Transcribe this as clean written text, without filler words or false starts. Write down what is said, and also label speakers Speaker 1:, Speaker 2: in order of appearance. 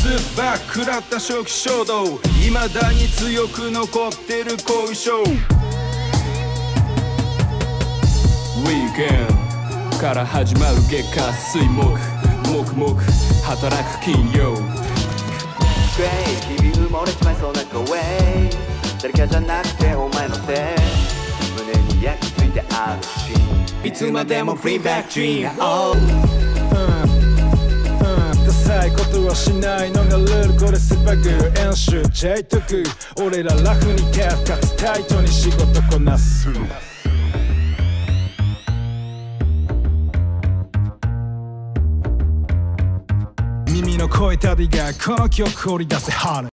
Speaker 1: ば食らった初期衝動、未だに強く残ってる後遺症。ウィーケンドから始まる月火水木、黙々働く金曜。
Speaker 2: 日々埋もれちまいそうな声、誰かじゃなくてお前の手、胸に焼き付いてあるし、いつまでもフリーバックドリーム。
Speaker 3: ダサいことはしないのがルール、これスパグ演習チェイトク、俺らラフにキャーかつタイトに仕事こなす。耳の声たりがこの曲掘り出せハル。